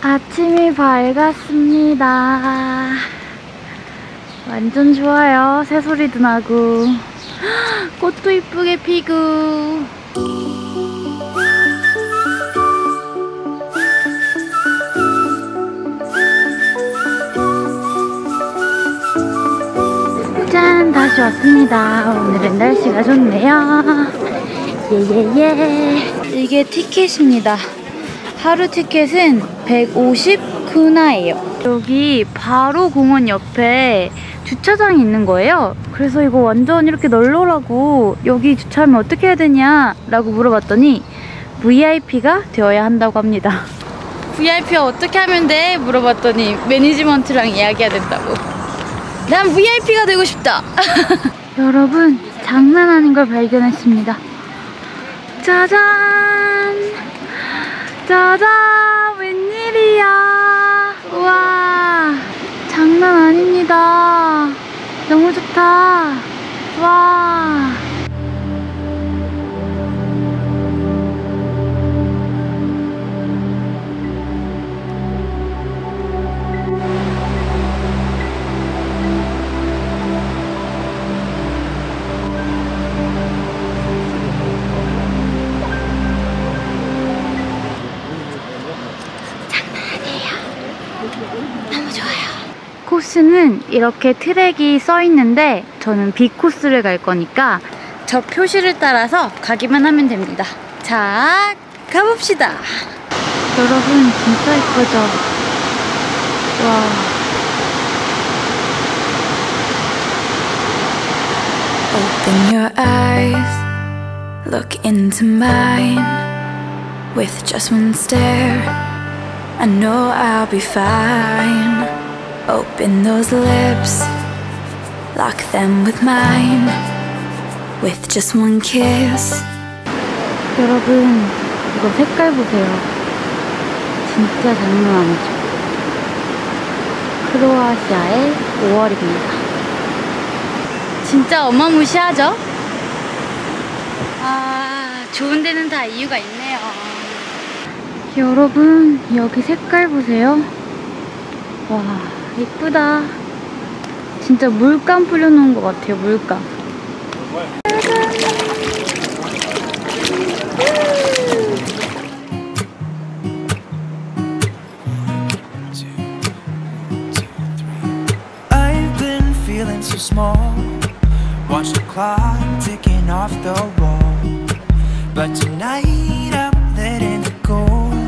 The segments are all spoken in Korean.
아침이 밝았습니다. 완전 좋아요. 새소리도 나고 꽃도 이쁘게 피고. 짠! 다시 왔습니다. 오늘은 날씨가 좋네요. 예예예. 이게 티켓입니다. 하루 티켓은 150크나예요. 여기 바로 공원 옆에 주차장이 있는 거예요. 그래서 이거 완전 이렇게 널널하고 여기 주차하면 어떻게 해야 되냐 라고 물어봤더니 VIP가 되어야 한다고 합니다. VIP가 어떻게 하면 돼? 물어봤더니 매니지먼트랑 이야기해야 된다고. 난 VIP가 되고 싶다. 여러분, 장난 아닌 걸 발견했습니다. 짜잔! 짜잔! 웬일이야! 우와! 장난 아닙니다. 너무 좋다. 와! 너무 좋아요. 코스는 이렇게 트랙이 써 있는데 저는 B 코스를 갈 거니까 저 표시를 따라서 가기만 하면 됩니다. 자, 가봅시다. 여러분, 진짜 예쁘죠? 와. Open your eyes, look into mine. With just one stare, I know I'll be fine. Open those lips, lock them with mine. With just one kiss. 여러분, 이거 색깔 보세요. 진짜 장난 아니죠? 크로아시아의 5월입니다. 진짜 어마무시하죠? 아, 좋은 데는 다 이유가 있네요. 여러분, 여기 색깔 보세요. 와, 이쁘다. 진짜 물감 뿌려놓은 것 같아요, 물감. I've been feeling so small. Watch the clock ticking off the wall. But tonight I'm letting it go.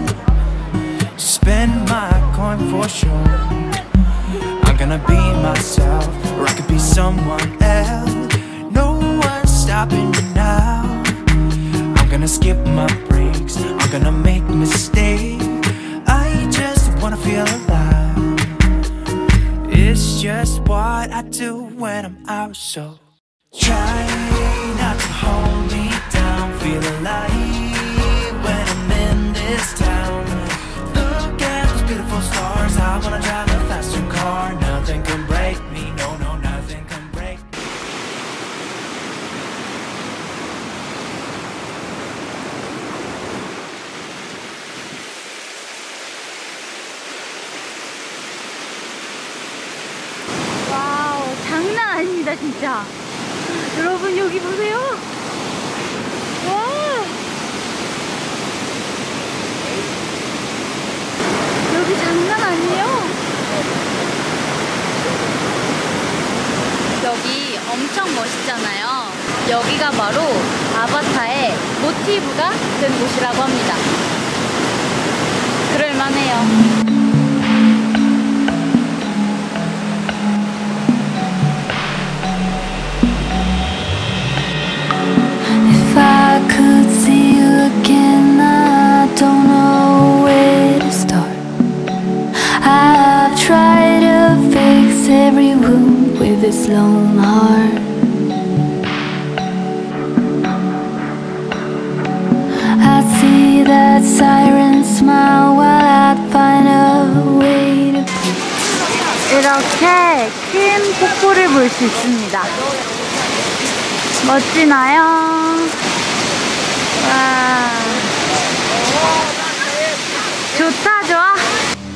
Spend my coin for sure. I'm gonna be myself, or I could be someone else. No one's stopping me now. I'm gonna skip my breaks, I'm gonna make mistakes. I just wanna feel alive. It's just what I do when I'm out, so try not to hold me down. Feel alive when I'm in this town. Look at those beautiful stars. I wanna drive a faster car. Nothing can break me, no, no, nothing can break me. 와우, 장난 아닙니다, 진짜. 여러분, 여기 보세요. 와! 여기 장난 아니에요? 여기 엄청 멋있잖아요. 여기가 바로 아바타의 모티브가 된 곳이라고 합니다. 그럴만해요. If I could see you again, I don't know where to start. I've tried to fix every wound with this lone heart. I'd see that siren smile while I'd find a way to 이렇게 큰 폭포를 볼 수 있습니다. 멋지나요? 와, 좋다, 좋아.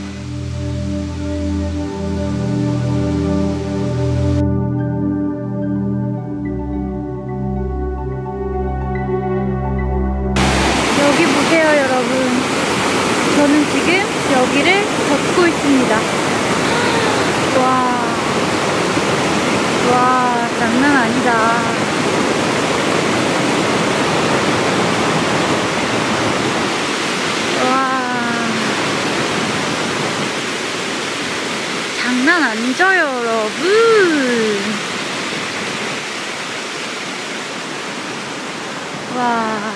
있습니다. 와, 장난 아니다. 와, 장난 아니죠, 여러분? 와.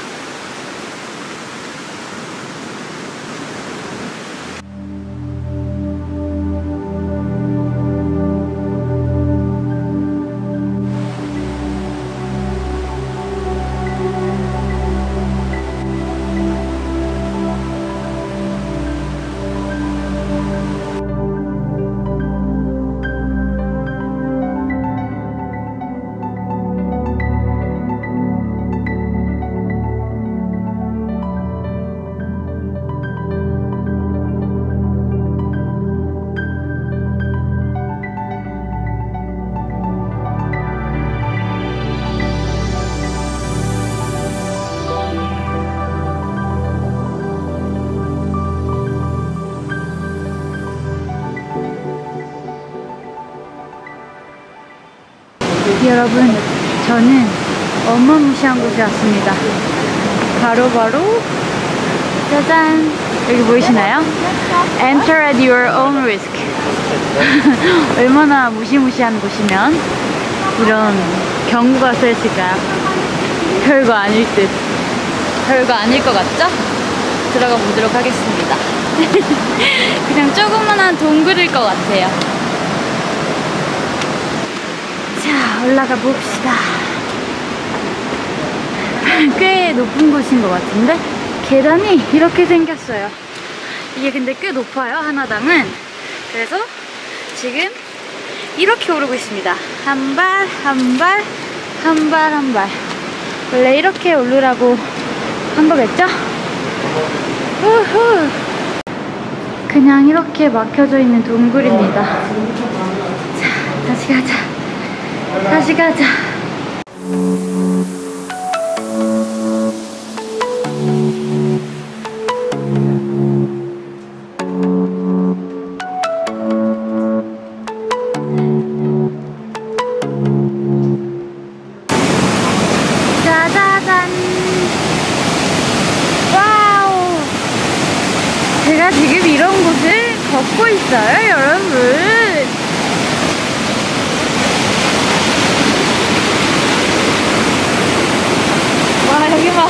여러분, 저는 어마무시한 곳에 왔습니다. 바로 짜잔! 여기 보이시나요? Enter at your own risk. 얼마나 무시무시한 곳이면 이런 경고가 써있을까요? 별거 아닐 듯. 별거 아닐 것 같죠? 들어가 보도록 하겠습니다. 그냥 조그만한 동굴일 것 같아요. 자, 올라가 봅시다. 꽤 높은 곳인 것 같은데 계단이 이렇게 생겼어요. 이게 근데 꽤 높아요, 하나당은. 그래서 지금 이렇게 오르고 있습니다. 한 발, 한 발, 한 발, 한 발. 원래 이렇게 오르라고 한 거겠죠? 우후. 그냥 이렇게 막혀져 있는 동굴입니다. 자, 다시 가자. 다시 가자. 짜자잔. 와우. 제가 지금 이런 곳을 걷고 있어요, 여러분. 와, 여기 봐.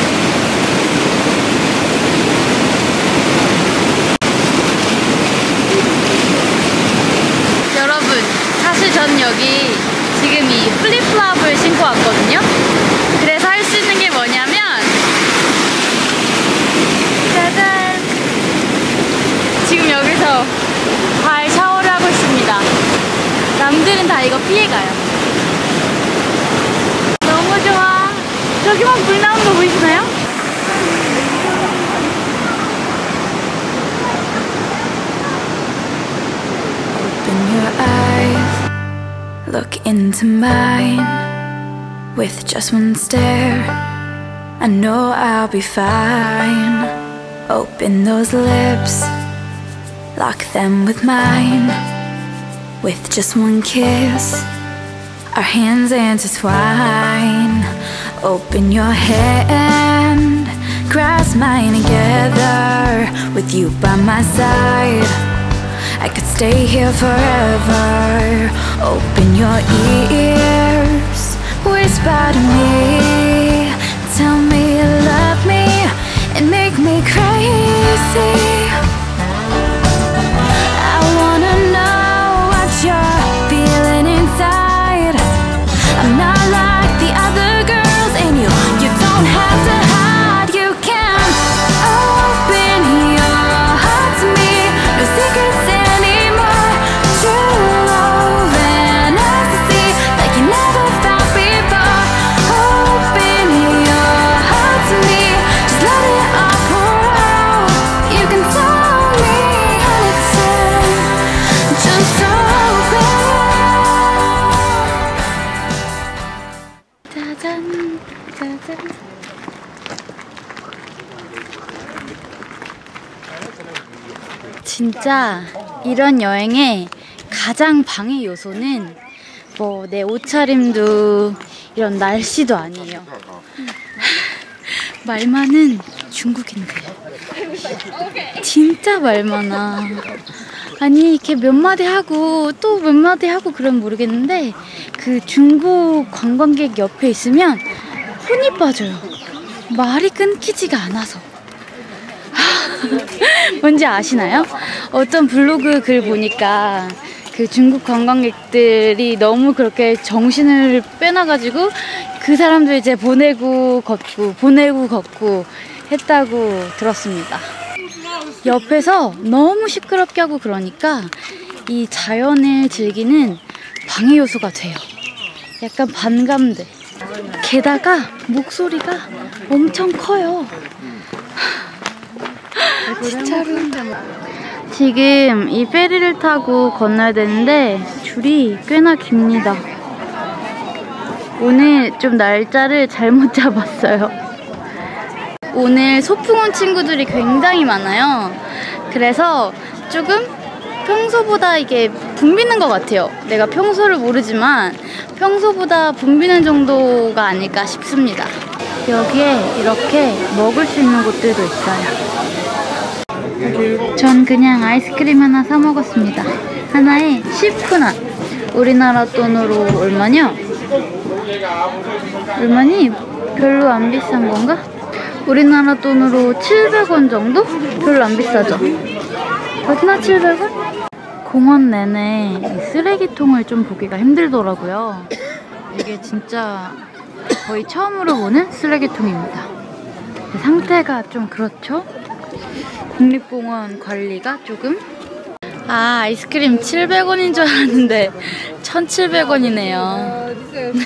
여러분, 사실 전 여기 지금 이 플립플랍을 신고 왔거든요. 그래서 할 수 있는 게 뭐냐면 짜잔! 지금 여기서 발 샤워를 하고 있습니다. 남들은 다 이거 피해가요. 너무 좋아. 저기만 불 나오는 거 보이시나요? Open your eyes, look into mine. With just one stare, I know I'll be fine. Open those lips, lock them with mine. With just one kiss, our hands intertwine. Open your hand, grasp mine together. With you by my side, I could stay here forever. Open your ears, whisper to me. Tell me you love me and make me crazy. I wanna know what you're feeling inside. I'm not like the other girls, and you don't have to hide. You can open your heart to me. No secrets anymore. True love and ecstasy, like you never felt before. Open your heart to me. Just let it all pour out. You can 진짜 이런 여행의 가장 방해 요소는 뭐 내 옷차림도 이런 날씨도 아니에요. 말 많은 중국인들. 진짜 말 많아. 아니 이렇게 몇 마디 하고 또 몇 마디 하고 그러면 모르겠는데 그 중국 관광객 옆에 있으면 혼이 빠져요. 말이 끊기지가 않아서. 뭔지 아시나요? 어떤 블로그 글 보니까 그 중국 관광객들이 너무 그렇게 정신을 빼놔가지고 그 사람들 이제 보내고 걷고 했다고 들었습니다. 옆에서 너무 시끄럽게 하고 그러니까 이 자연을 즐기는 방해 요소가 돼요. 약간 반감돼. 게다가 목소리가 엄청 커요. 진짜로. 지금 이 페리를 타고 건너야 되는데 줄이 꽤나 깁니다. 오늘 좀 날짜를 잘못 잡았어요. 오늘 소풍 온 친구들이 굉장히 많아요. 그래서 조금 평소보다 이게 붐비는 것 같아요. 내가 평소를 모르지만 평소보다 붐비는 정도가 아닐까 싶습니다. 여기에 이렇게 먹을 수 있는 곳들도 있어요. 전 그냥 아이스크림 하나 사 먹었습니다. 하나에 10푸나. 우리나라 돈으로 얼마냐? 얼마니? 별로 안 비싼 건가? 우리나라 돈으로 700원 정도? 별로 안 비싸죠? 맞나 700원? 공원 내내 이 쓰레기통을 좀 보기가 힘들더라고요. 이게 진짜 거의 처음으로 보는 쓰레기통입니다. 상태가 좀 그렇죠? 국립공원 관리가 조금? 아, 아이스크림 700원인 줄 알았는데 1,700원이네요.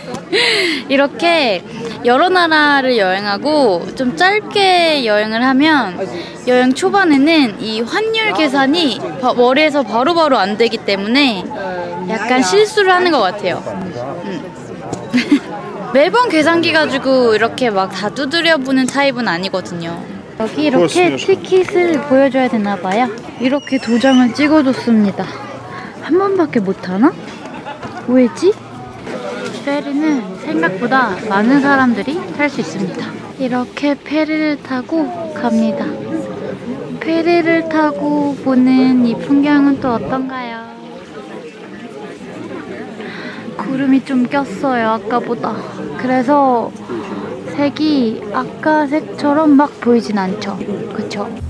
이렇게 여러 나라를 여행하고 좀 짧게 여행을 하면 여행 초반에는 이 환율 계산이 머리에서 바로바로 안 되기 때문에 약간 실수를 하는 것 같아요. 매번 계산기 가지고 이렇게 막 다 두드려 보는 타입은 아니거든요. 여기 이렇게 티켓을 보여줘야 되나봐요. 이렇게 도장을 찍어줬습니다. 한 번밖에 못하나? 왜지? 페리는 생각보다 많은 사람들이 탈 수 있습니다. 이렇게 페리를 타고 갑니다. 페리를 타고 보는 이 풍경은 또 어떤가요? 구름이 좀 꼈어요, 아까보다. 그래서 색이 아까 색처럼 막 보이진 않죠. 그쵸?